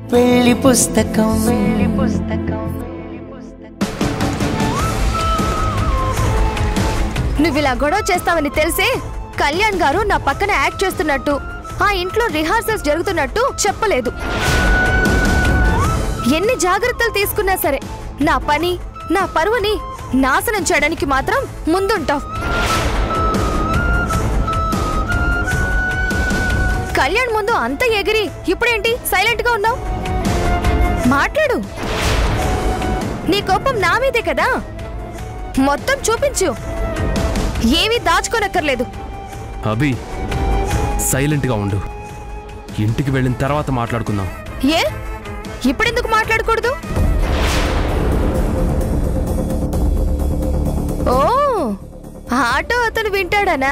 పెళ్లి పుస్తకం నువ్వు ఇలా గొడవ చేస్తావని తెలిసే కళ్యాణ్ గారు నా పక్కన యాక్ట్ చేస్తున్నట్టు ఆ ఇంట్లో రిహార్సల్స్ జరుగుతున్నట్టు చెప్పలేదు. ఎన్ని జాగ్రత్తలు తీసుకున్నా సరే నా పని నా పరువుని నాశనం చేయడానికి మాత్రం ముందుంటావు. కళ్యాణ్ ముందు అంత ఎగిరి ఇప్పుడేంటి సైలెంట్ గా ఉన్నావు? మాట్లాడు. నీ కోపం నా మీదే కదా, మొత్తం చూపించు. ఏమీ దాచుకోనక్కర్లేదు. అభి సైలెంట్ గా ఉండు. ఇంటికి వెళ్ళిన తర్వాత మాట్లాడుకుందాం. ఏ ఇప్పుడెందుకు మాట్లాడకూడదు? ఓ ఆటో అతను వింటాడనా?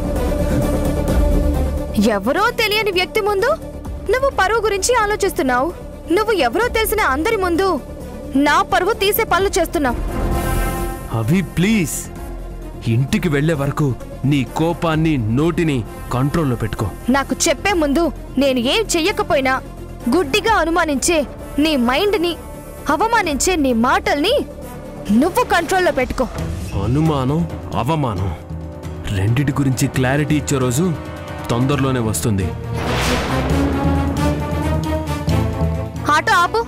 ఎవరో తెలియని వ్యక్తి ముందు నువ్వు పరువు గురించి ఆలోచిస్తున్నావు. నువ్వు ఎవరో తెలిసిన అందరి ముందు నా పరువు తీసే పనులు చేస్తున్నావు. అభి ప్లీజ్, ఇంటికి వెళ్లే వరకు నీ కోపాన్ని నోటిని కంట్రోల్లో పెట్టుకో. నాకు చెప్పే ముందు నేను ఏం చెయ్యకపోయినా గుడ్డిగా అనుమానించే నీ మైండ్ని, అవమానించే నీ మాటల్ని నువ్వు కంట్రోల్లో పెట్టుకో. అనుమానం అవమానం రెండిటి గురించి క్లారిటీ ఇచ్చే రోజు తొందరలోనే వస్తుంది. ఆటో ఆపు.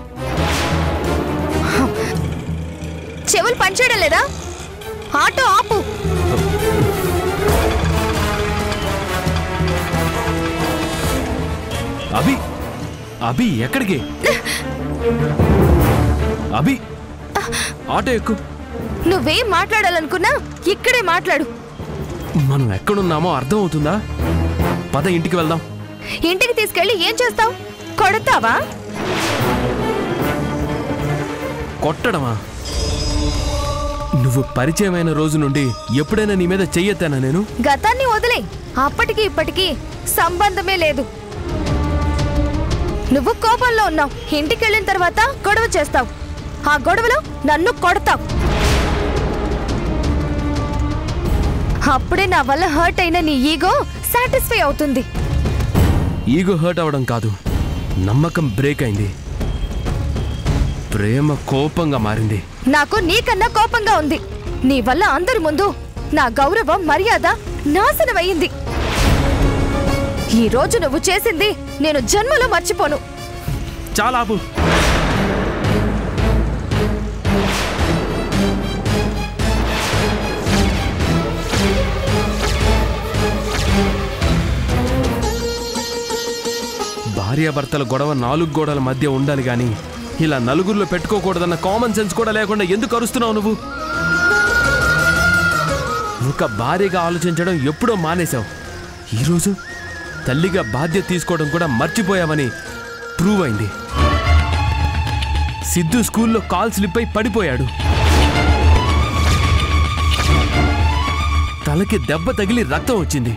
చెవులు పనిచేయడం లేదా? ఆటో ఆపు. అభి అభి ఎక్కడికి? అభి ఆటో ఎక్కు. నువ్వేం మాట్లాడాలనుకున్నా ఇక్కడే మాట్లాడు. మనం ఎక్కడున్నామో అర్థం అవుతుందా? పద ఇంటికి వెళ్దాం. ఇంటికి తీసుకెళ్లి ఏం చేస్తావు? కొడతావా? కొట్టడమా? నువ్వు పరిచయమైన రోజు నుండి ఎప్పుడైనా నీ మీద చెయ్యొద్దానా నేను? గతాన్ని వదిలే. అప్పటికి ఇప్పటికీ సంబంధమే లేదు. నువ్వు కోపంలో ఉన్నావు. ఇంటికి వెళ్ళిన తర్వాత గొడవ చేస్తావు. ఆ గొడవలో నన్ను కొడతావు. అప్పుడే నా వల్ల హర్ట్ అయిన నీ ఈగో సాటిస్ఫై అవుతుంది. ఈగో హర్ట్ అవడం కాదు, నమ్మకం బ్రేక్ అయింది. ప్రేమ కోపంగా మారింది. నాకు నీకన్నా కోపంగా ఉంది. నీ వల్ల అందరి ముందు నా గౌరవం మర్యాద నాశనమయ్యింది. ఈ రోజు నువ్వు చేసింది నేను జన్మలో మర్చిపోను. చాలా ఆపు. భార్యాభర్తల గొడవ 4 గోడల మధ్య ఉండాలి గాని ఇలా నలుగురిలో పెట్టుకోకూడదన్న కామన్ సెన్స్ కూడా లేకుండా ఎందుకు అరుస్తున్నావు నువ్వు? ఒక భార్యగా ఆలోచించడం ఎప్పుడో మానేశావు. ఈరోజు తల్లిగా బాధ్యత తీసుకోవడం కూడా మర్చిపోయావని ప్రూవ్ అయింది. సిద్ధు స్కూల్లో కాల్ స్లిప్ అయి పడిపోయాడు. తలకి దెబ్బ తగిలి రక్తం వచ్చింది.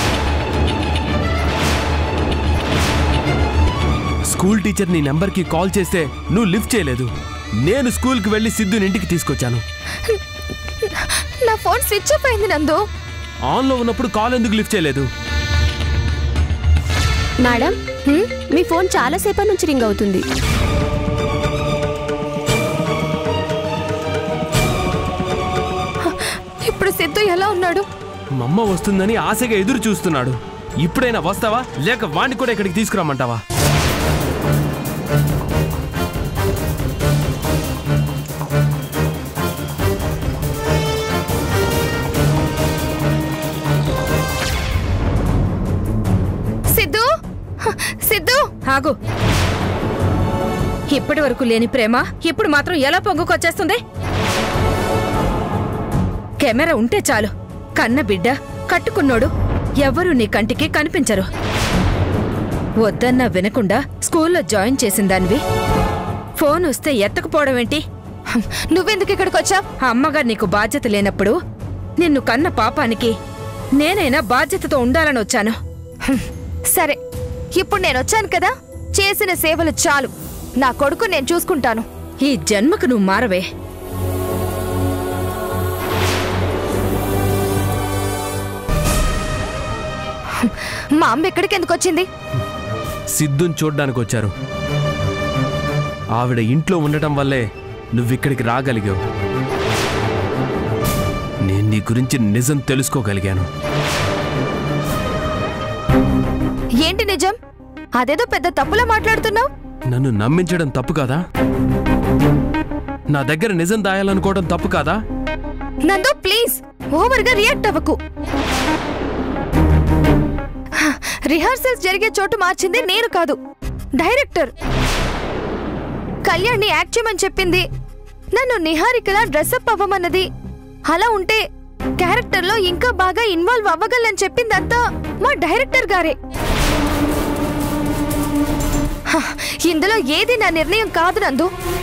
స్కూల్ టీచర్ నీ నెంబర్కి కాల్ చేస్తే నువ్వు లిఫ్ట్ చేయలేదు. నేను స్కూల్కి వెళ్ళి సిద్ధుని ఇంటికి తీసుకొచ్చాను. నా ఫోన్ స్విచ్ ఆఫ్ అయింది నందు. ఆన్లో ఉన్నప్పుడు కాల్ ఎందుకు లిఫ్ట్ చేయలేదు? మేడం, మీ ఫోన్ చాలా సేపటి నుంచి రింగ్ అవుతుంది. ఇప్పుడు సిద్ధు ఎలా ఉన్నాడు? మమ్మ వస్తుందని ఆశగా ఎదురు చూస్తున్నాడు. ఇప్పుడైనా వస్తావా లేక వాణ్ణి కూడా ఇక్కడికి తీసుకురామంటావా? సిద్ధు, సిద్ధు ఆగు. ఇప్పటి వరకు లేని ప్రేమ ఇప్పుడు మాత్రం ఎలా పొంగుకొచ్చేస్తుంది? కెమెరా ఉంటే చాలు, కన్న బిడ్డ కట్టుకున్నోడు ఎవరూ నీ కంటికి కనిపించరు. వద్దన్నా వినకుండా స్కూల్లో జాయిన్ చేసిందానివి ఫోన్ వస్తే ఎత్తకపోవడం ఏంటి? నువ్వెందుకు ఇక్కడికి వచ్చావు? అమ్మగా నీకు బాధ్యత లేనప్పుడు నిన్ను కన్న పాపానికి నేనైనా బాధ్యతతో ఉండాలని వచ్చాను. సరే, ఇప్పుడు నేను వచ్చాను కదా, చేసిన సేవలు చాలు. నా కొడుకు నేను చూసుకుంటాను. ఈ జన్మకు నువ్వు మారవే. మా అమ్మ ఎక్కడికి ఎందుకు వచ్చింది? సిద్ధుని చూడ్డానికి వచ్చారు. ఆవిడ ఇంట్లో ఉండటం వల్లే నువ్విక్కడికి రాగలిగావు. నేను నీ గురించి నిజం తెలుసుకోగలిగాను. ఏంటి నిజం? అదేదో పెద్ద తప్పులా మాట్లాడుతున్నావు. నన్ను నమ్మించడం తప్పు కాదా? నా దగ్గర నిజం దాయాలనుకోవడం తప్పు కాదా? నందు ప్లీజ్ ఓవర్గా రియాక్ట్ అవ్వకు. రిహార్సల్స్ జరిగే చోటు మార్చింది నేను కాదు, డైరెక్టర్. కళ్యాణ్ని యాక్ట్ చేయమని చెప్పింది, నన్ను నిహారికలా డ్రెస్అప్ అవ్వమన్నది. అలా ఉంటే క్యారెక్టర్లో ఇంకా బాగా ఇన్వాల్వ్ అవ్వగలని చెప్పిందంతా మా డైరెక్టర్ గారే. ఇందులో ఏది నా నిర్ణయం కాదు నందు.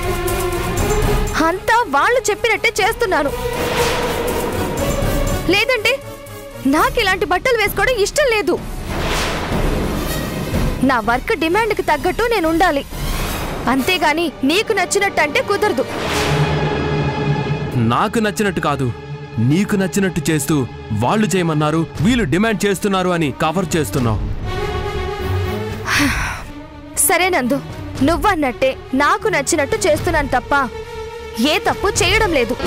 అంతా వాళ్ళు చెప్పినట్టే చేస్తున్నాను. లేదంటే నాకు ఇలాంటి బట్టలు వేసుకోవడం ఇష్టం లేదు. నా వర్క్ డిమాండ్కి తగ్గట్టు నేను ఉండాలి, అంతేగాని నీకు నచ్చినట్టు అంటే కుదరదు. నాకు నచ్చినట్టు కాదు, నీకు నచ్చినట్టు చేస్తూ వాళ్ళు చేయమన్నారు, వీళ్ళు డిమాండ్ చేస్తున్నారు అని కవర్ చేస్తున్నావు. సరే నందు, నువ్వన్నట్టే నాకు నచ్చినట్టు చేస్తున్నాను తప్ప ఏ తప్పు చేయడం లేదు.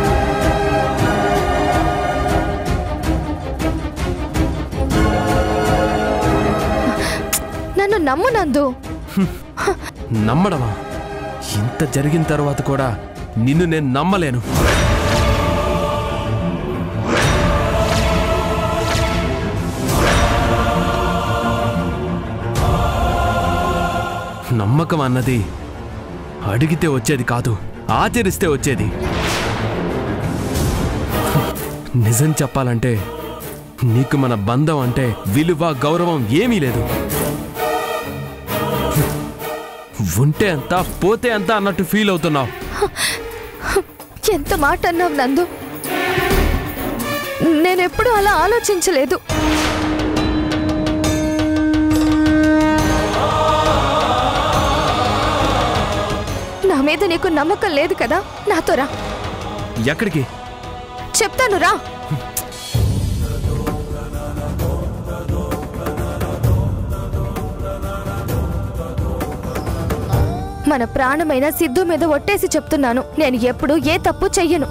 నన్ను నమ్ము నందు. నమ్మడమా? ఇంత జరిగిన తర్వాత కూడా నిన్ను నేను నమ్మలేను. నమ్మకం అన్నది అడిగితే వచ్చేది కాదు, ఆచరిస్తే వచ్చేది. నిజం చెప్పాలంటే నీకు మన బంధం అంటే విలువ, గౌరవం ఏమీ లేదు. ఉంటే అంత, పోతే అంత అన్నట్టు ఫీల్ అవుతున్నావు. ఎంత మాట అన్నావు నందు. నేనెప్పుడు అలా ఆలోచించలేదు. నా మీద నీకు నమ్మకం లేదు కదా, నాతో రా. ఎక్కడికి? చెప్తాను రా. మన ప్రాణమైన సిద్ధు మీద ఒట్టేసి చెప్తున్నాను, నేను ఎప్పుడు ఏ తప్పు చెయ్యను.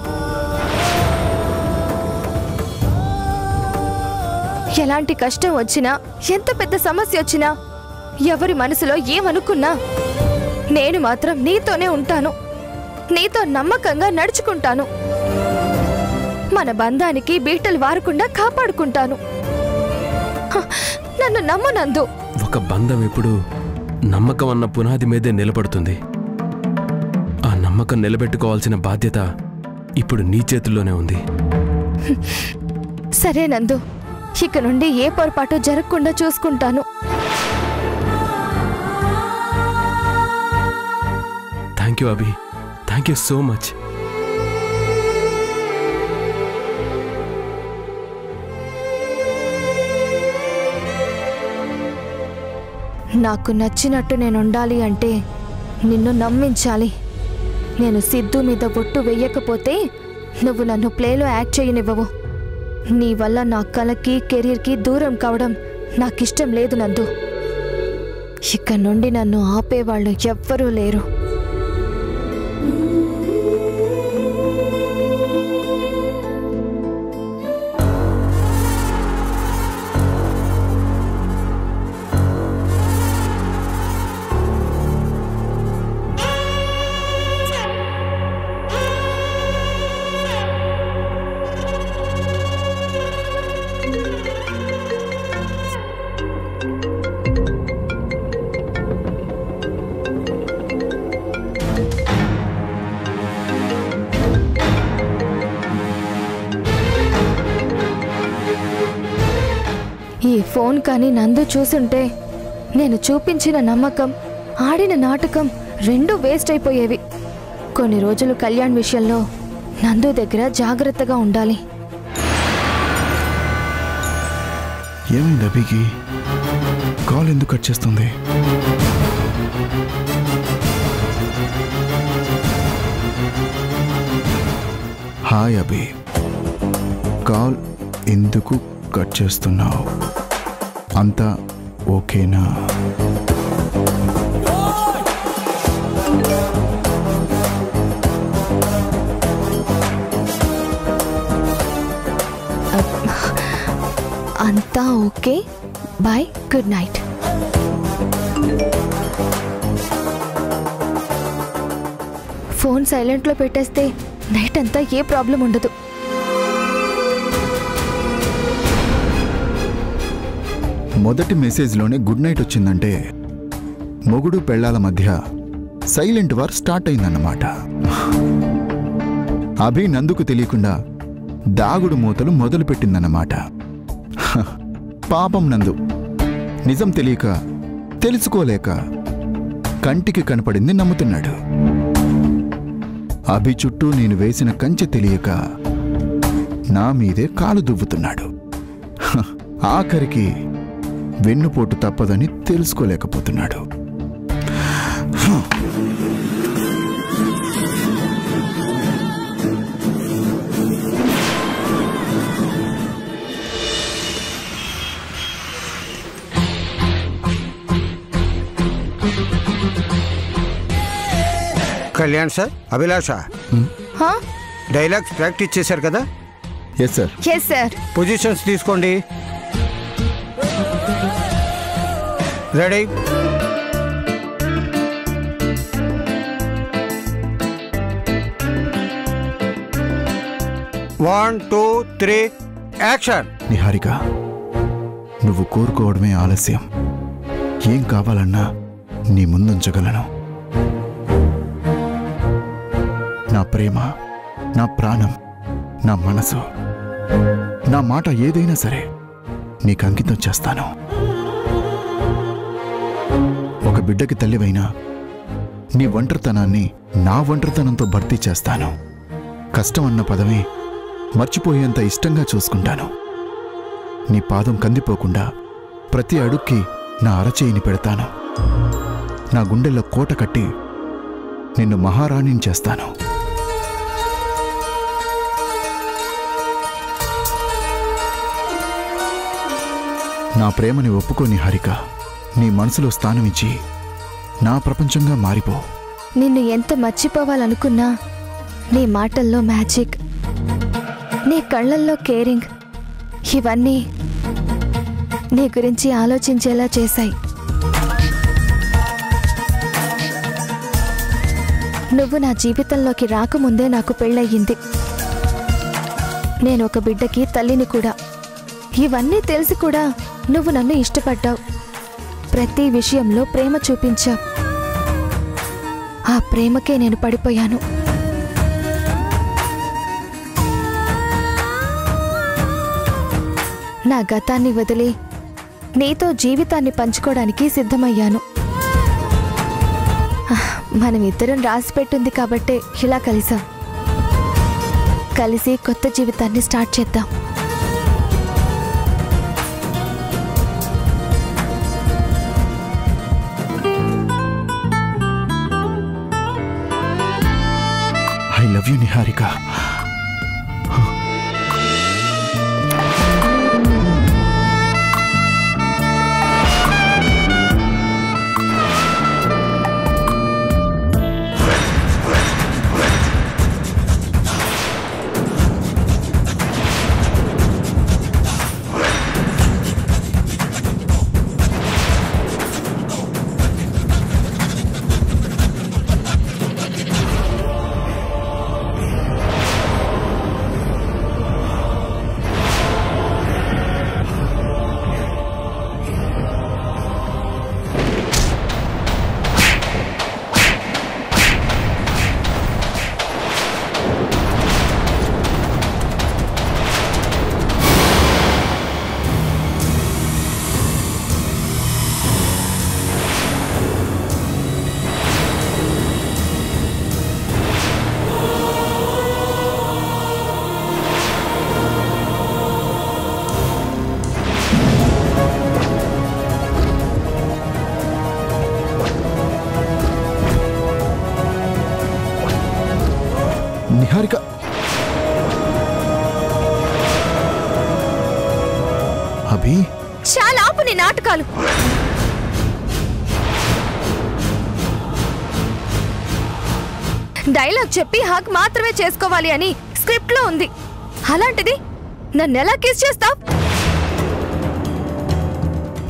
ఎలాంటి కష్టం వచ్చినా, ఎంత పెద్ద సమస్య వచ్చినా, ఎవరి మనసులో ఏమనుకున్నా నేను మాత్రం నీతోనే ఉంటాను. నీతో నమ్మకంగా నడుచుకుంటాను. మన బంధానికి బీటలు వారకుండా కాపాడుకుంటాను. నన్ను నమ్ము నందు. ఒక బంధం ఎప్పుడు నమ్మకం అన్న పునాది మీదే నిలబడుతుంది. ఆ నమ్మకం నిలబెట్టుకోవాల్సిన బాధ్యత ఇప్పుడు నీ చేతుల్లోనే ఉంది. సరే నందు, ఇక నుండి ఏ పొరపాటు జరగకుండా చూసుకుంటాను. Thank you Abhi, thank you so much. నాకు నచ్చినట్టు నేను ఉండాలి అంటే నిన్ను నమ్మించాలి. నేను సిద్ధు మీద బొట్టు వెయ్యకపోతే నువ్వు నన్ను ప్లేలో యాక్ట్ చేయనివ్వవు. నీ వల్ల నా కళకి, కెరీర్కి దూరం కావడం నాకిష్టం లేదు నందు. ఇక నుండి నన్ను ఆపేవాళ్ళు ఎవ్వరూ లేరు. ఈ ఫోన్ కానీ నందు చూసుంటే నేను చూపించిన నమ్మకం, ఆడిన నాటకం రెండూ వేస్ట్ అయిపోయేవి. కొన్ని రోజులు కళ్యాణ్ విషయంలో నందు దగ్గర జాగ్రత్తగా ఉండాలి. ఏమైంది అభికి? కాల్ ఎందుకు కట్ చేస్తుంది? హాయ్ అభి, కాల్ ఎందుకు కట్ చేస్తున్నావు? అంతా ఓకేనా? Okay bye, good night. Phone సైలెంట్లో పెట్టేస్తే నైట్ అంతా ఏ ప్రాబ్లం ఉండదు. మొదటి మెసేజ్లోనే గుడ్ నైట్ వచ్చిందంటే మొగుడు పెళ్ళాల మధ్య సైలెంట్ వార్ స్టార్ట్ అయిందన్నమాట. అభి నందుకు తెలియకుండా దాగుడు మూతలు మొదలుపెట్టిందన్నమాట. పాపం నందు నిజం తెలియక, తెలుసుకోలేక కంటికి కనపడింది నమ్ముతున్నాడు. అభి చుట్టూ నేను వేసిన కంచె తెలియక నా మీదే కాలు దువ్వుతున్నాడు. ఆఖరికి వెన్నుపోటు తప్పదని తెలుసుకోలేకపోతున్నాడు. Kalyan sir, Abhilasha dialogues practice చేశారు కదా? Yes sir. Yes sir. Positions తీసుకోండి. Ready? One two three action. Niharika, నువ్వు కోరుకోవడమే ఆలస్యం. ఏం కావాలన్నా నీ ముందుంచగలను. నా ప్రేమ, నా ప్రాణం, నా మనసు, నా మాట ఏదైనా సరే నీకు అంకితం చేస్తాను. ఒక బిడ్డకి తల్లివైనా నీ ఒంటరితనాన్ని నా ఒంటరితనంతో భర్తీ చేస్తాను. కష్టం అన్న పదమే మర్చిపోయేంత ఇష్టంగా చూసుకుంటాను. నీ పాదం కందిపోకుండా ప్రతి అడుక్కి నా అరచేయిని పెడతాను. నా గుండెల్లో కోట కట్టి నిన్ను మహారాణిని చేస్తాను. నా ప్రేమని ఒప్పుకోని హారిక, నీ మనసులో స్థానమిచ్చి నా ప్రపంచంగా మారిపో. నిన్ను ఎంత మర్చిపోవాలనుకున్నా నీ మాటల్లో మ్యాజిక్, నీ కళ్ళల్లో కేరింగ్, ఇవన్నీ నీ గురించి ఆలోచించేలా చేశాయి. నువ్వు నా జీవితంలోకి రాకముందే నాకు పెళ్ళయ్యింది. నేను ఒక బిడ్డకి తల్లిని కూడా. ఇవన్నీ తెలిసి కూడా నువ్వు నన్ను ఇష్టపడ్డావు. ప్రతి విషయంలో ప్రేమ చూపించావు. ఆ ప్రేమకే నేను పడిపోయాను. నా గతాన్ని వదిలి నీతో జీవితాన్ని పంచుకోవడానికి సిద్ధమయ్యాను. మనమిద్దరం రాసిపెట్టింది కాబట్టే ఇలా కలిసాం. కలిసి కొత్త జీవితాన్ని స్టార్ట్ చేద్దాం. I love you Niharika. Niharika, Abhi, చాలా ఆపు నీ నాటకాలు. డైలాగ్ చెప్పి హక్ మాత్రమే చేసుకోవాలి అని స్క్రిప్ట్ లో ఉంది. అలాంటిది నన్ను ఎలా కిస్ చేస్తావ్?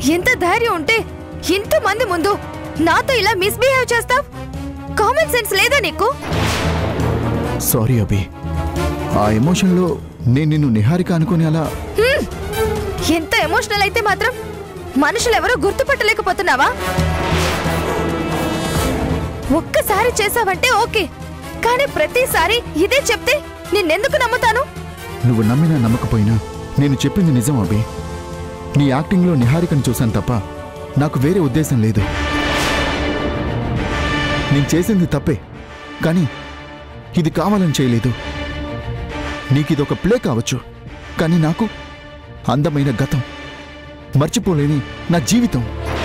ఎంత ధైర్యం ఉంటే ఇంతమంది ముందు నాతో ఇలా మిస్బిహేవ్ చేస్తావ్? కామన్ సెన్స్ లేదా నీకు? సారీ అభి, ఆ ఎమోషన్లో నేను నిన్ను నిహారిక అనుకుని అలా. ఎంత ఎమోషనల్ అయితే మాత్రం మనుషులెవరో గుర్తుపట్టలేకపోతున్నావా? ఒక్కసారి చేసావంటే ఓకే, కానీ ప్రతిసారి ఇదే చెప్తే నిన్నెందుకు నమ్ముతాను? నువ్వు నమ్మినా నమ్మకపోయినా నేను చెప్పింది నిజం అభి. నీ యాక్టింగ్లో నిహారికను చూశాను తప్ప నాకు వేరే ఉద్దేశం లేదు. నేను చేసింది తప్పే, కానీ ఇది కావాలని చేయలేదు. నీకిదొక ప్లే కావచ్చు, కానీ నాకు అందమైన గతం, మర్చిపోలేని నా జీవితం.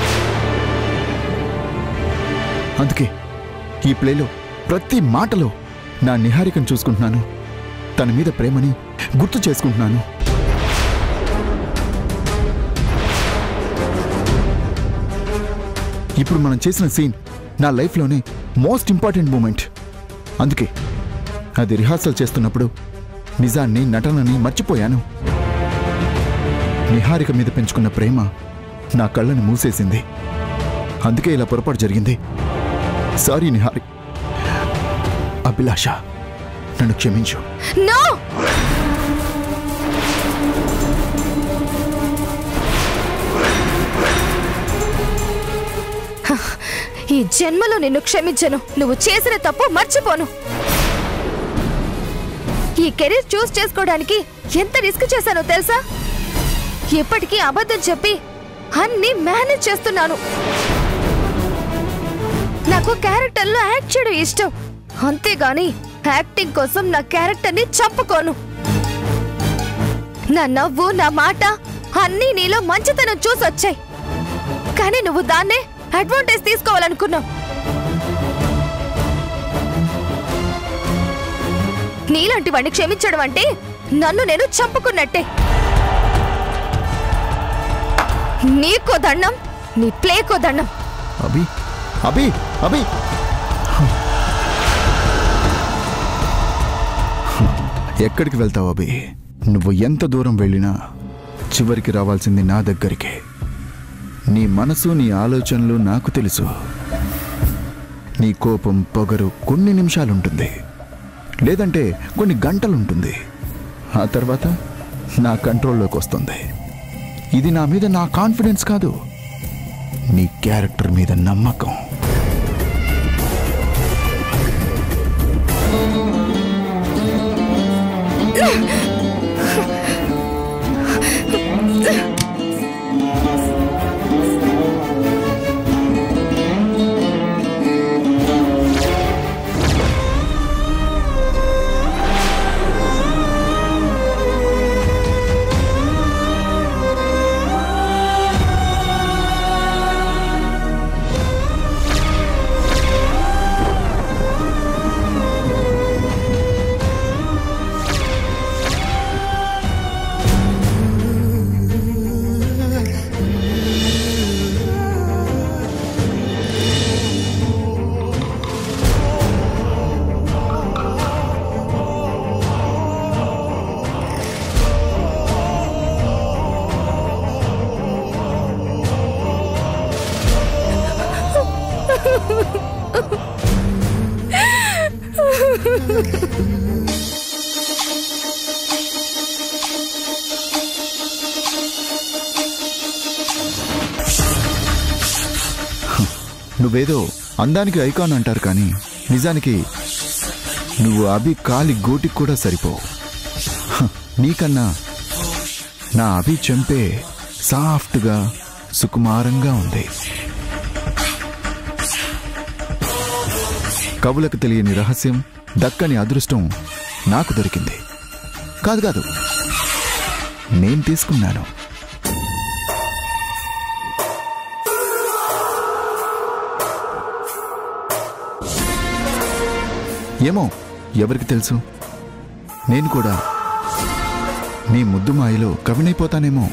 అందుకే ఈ ప్లేలో ప్రతి మాటలో నా నిహారికను చూసుకుంటున్నాను, తన మీద ప్రేమని గుర్తు చేసుకుంటున్నాను. ఇప్పుడు మనం చేసిన సీన్ నా లైఫ్లోనే మోస్ట్ ఇంపార్టెంట్ మూమెంట్. అందుకే అది రిహార్సల్ చేస్తున్నప్పుడు నిజాన్ని, నటనని మర్చిపోయాను. నిహారిక మీద పెంచుకున్న ప్రేమ నా కళ్ళను మూసేసింది. అందుకే ఇలా పొరపాటు జరిగింది. సారీ నిహారి. అభిలాష, నన్ను క్షమించు. నో! ఈ జన్మలో నిన్ను క్షమించను. నువ్వు చేసిన తప్పు మర్చిపోను. ఈ కెరీర్ చూస్ చేసుకోవడానికి ఎంత రిస్క్ చేశానో తెలుసా? ఇప్పటికీ అబద్ధం చెప్పి అన్ని మేనేజ్ చేస్తున్నాను. నాకు క్యారెక్టర్లో యాక్ట్ చేయడం ఇష్టం, అంతేగాని యాక్టింగ్ కోసం నా క్యారెక్టర్ని చంపుకోను. నా నవ్వు, నా మాట అన్నీ నీలో మంచితనం చూసొచ్చాయి, కానీ నువ్వు దాన్నే అడ్వాంటేజ్ తీసుకోవాలనుకున్నావు. నీలాంటి వాడిని క్షమించడం అంటే నన్ను నేను చంపుకున్నట్టే. నీకో దండం, నీ ప్లేకో దండం. అభి, అభి, అభి, ఎక్కడికి వెళ్తావు అభి? నువ్వు ఎంత దూరం వెళ్ళినా చివరికి రావాల్సింది నా దగ్గరికే. నీ మనసు, నీ ఆలోచనలు నాకు తెలుసు. నీ కోపం, పొగరు కొన్ని నిమిషాలుంటుంది, లేదంటే కొన్ని గంటలుంటుంది. ఆ తర్వాత నా కంట్రోల్లోకి వస్తుంది. ఇది నా మీద నా కాన్ఫిడెన్స్ కాదు, నీ క్యారెక్టర్ మీద నమ్మకం. నువ్వేదో అందానికి ఐకాన్ అంటారు, కానీ నిజానికి నువ్వు అభి కాలి గోటికి కూడా సరిపోవు. నీకన్నా నా అభి చెంపే సాఫ్ట్గా, సుకుమారంగా ఉంది. కవులకు తెలియని రహస్యం, దక్కని అదృష్టం నాకు దొరికింది. కాదు, నేను తీసుకున్నాను. ఏమో, ఎవరికి తెలుసు, నేను కూడా నీ ముద్దు మాయలో కవినైపోతానేమో.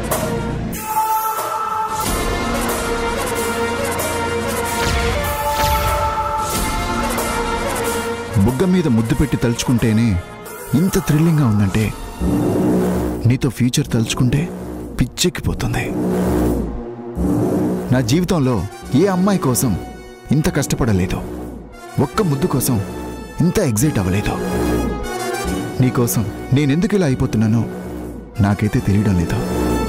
బుగ్గ మీద ముద్దు పెట్టి తలుచుకుంటేనే ఇంత థ్రిల్లింగ్గా ఉందంటే, నీతో ఫ్యూచర్ తలుచుకుంటే పిచ్చెక్కిపోతుంది. నా జీవితంలో ఏ అమ్మాయి కోసం ఇంత కష్టపడలేదు, ఒక్క ముద్దు కోసం ఇంత ఎగ్జైట్ అవ్వలేదు. నీకోసం నేనెందుకు ఇలా అయిపోతున్నానో నాకైతే తెలియడం లేదు.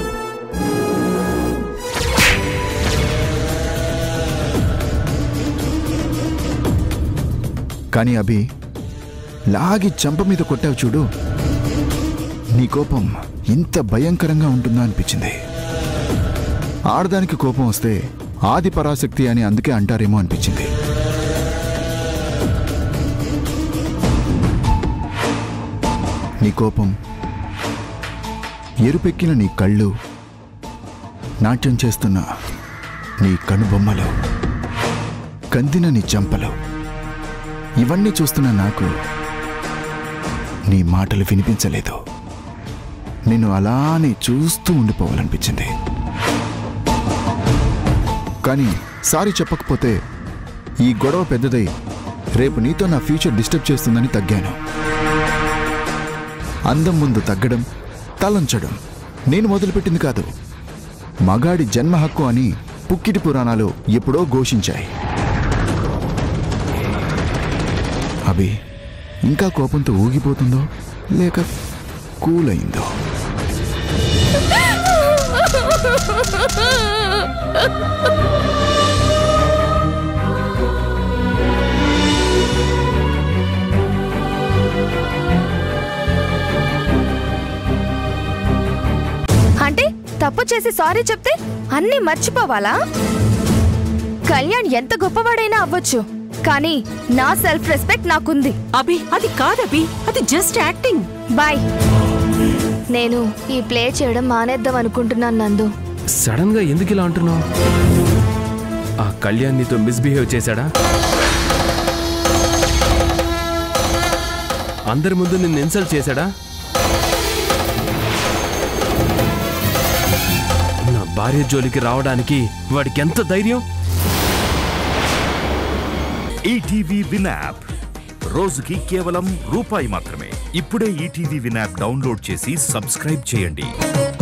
కానీ అభి, లాగి చంప మీద కొట్టావు చూడు, నీ కోపం ఇంత భయంకరంగా ఉంటుందా అనిపించింది. ఆడదానికి కోపం వస్తే ఆది పరాశక్తి అని అందుకే అంటారేమో అనిపించింది. నీ కోపం, ఎరుపెక్కిన నీ కళ్ళు, నాట్యం చేస్తున్న నీ కనుబొమ్మలు, కందిన నీ చెంపలు, ఇవన్నీ చూస్తున్న నాకు నీ మాటలు వినిపించలేదు. నేను అలానే చూస్తూ ఉండిపోవాలనిపించింది. కానీ సారీ చెప్పకపోతే ఈ గొడవ పెద్దదై రేపు నీతో నా ఫ్యూచర్ డిస్టర్బ్ చేస్తుందని తగ్గాను. అందం ముందు తగ్గడం, తలంచడం నేను మొదలుపెట్టింది కాదు. మగాడి జన్మ హక్కు అని పుక్కిటి పురాణాలు ఎప్పుడో ఘోషించాయి. అభి ఇంకా కోపంతో ఊగిపోతుందో లేక కూల్ అయిందో. అంటే తప్పు చేసి సారీ చెప్తే అన్నీ మర్చిపోవాలా? కళ్యాణ్ ఎంత గొప్పవాడైనా అవ్వచ్చు, కానీ నా సెల్ఫ్ రెస్పెక్ట్ నాకుంది. అభి అది కాదభి, అది జస్ట్ యాక్టింగ్. బాయ్. నేను ఈ ప్లే చేయడం మానేద్దాం అనుకుంటున్నాను నందు. సడన్ గా ఎందుకు ఇలా అంటున్నావు? ఆ కళ్యాణ్ నీతో మిస్బిహేవ్ చేశాడా? అందరి ముందు నిన్ను ఇన్సల్ట్ చేశాడా? నా భార్య జోలికి రావడానికి వాడికి ఎంత ధైర్యం? ఈటీవీ విన్ యాప్ రోజుకి కేవలం రూపాయి మాత్రమే. ఇప్పుడే ఈటీవీ విన్ యాప్ డౌన్లోడ్ చేసి సబ్స్క్రైబ్ చేయండి.